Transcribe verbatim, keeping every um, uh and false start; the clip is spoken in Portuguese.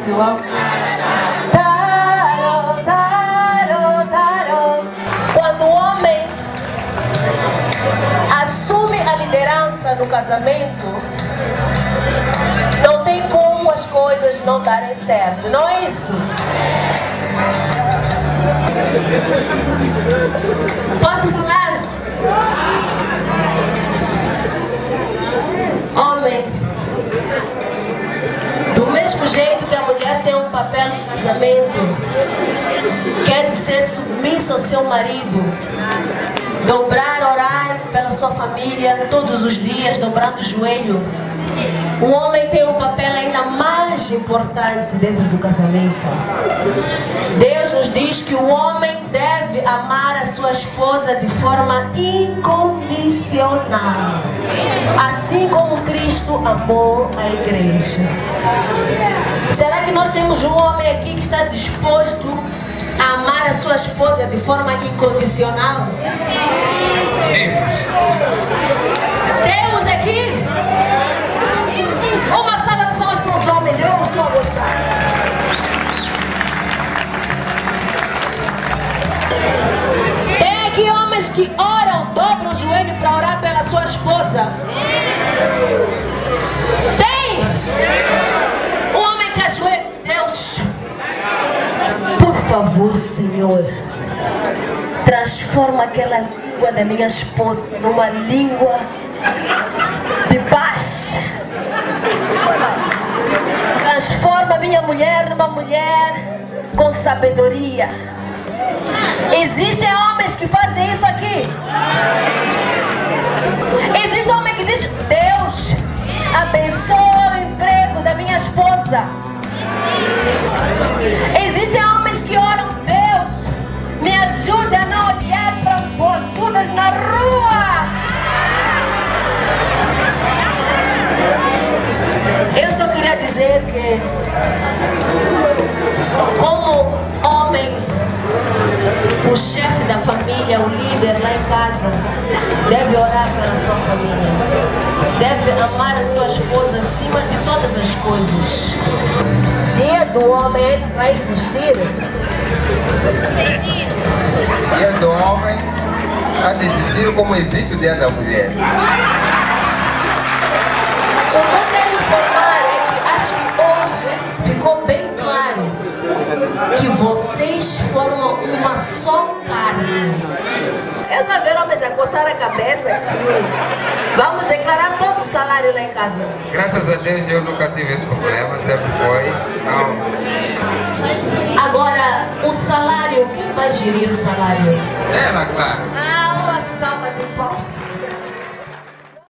casamento, eu amo. Tarô, tarô, tarô. Quando o homem assume a liderança no casamento, não tem como as coisas não darem certo, não é isso? Posso falar? Homem, do mesmo jeito que a mulher tem um papel no casamento, quer ser submissa ao seu marido, dobrar, orar pela sua família todos os dias, dobrando o joelho. O homem tem um papel ainda mais importante dentro do casamento. Deus nos diz que o homem deve amar a sua esposa de forma incondicional, assim como Cristo amou a igreja. Será que nós temos um homem aqui que está disposto a amar a sua esposa de forma incondicional? Temos aqui? Uma salva de palmas para os homens, eu estou a gostar. Tem aqui homens que oram, dobram o joelho para orar pela sua esposa. Tem? Um homem que ajoelha, Deus, por favor, Senhor, transforma aquela língua da minha esposa numa língua de paz. Transforma minha mulher numa mulher com sabedoria. Existem homens que fazem isso aqui. Existe homem que diz: Deus, abençoa o emprego da minha esposa. Existem homens que oram: Deus, me ajude a não olhar para boçudas na rua. Eu só queria dizer que, como homem, o chefe da família, o líder lá em casa, deve orar pela sua família, deve amar a sua esposa acima de todas as coisas. Dia do homem vai existir? Dia do homem há de existir como existe o dia da mulher. O que eu quero informar é que acho que hoje ficou bem claro que vocês formam uma só carne. Eu estou vendo homens já coçar a cabeça aqui. Vamos declarar todo o salário lá em casa. Graças a Deus eu nunca tive esse problema, sempre foi. Não. Agora, o salário, quem vai gerir o salário? Ela, claro. Ah,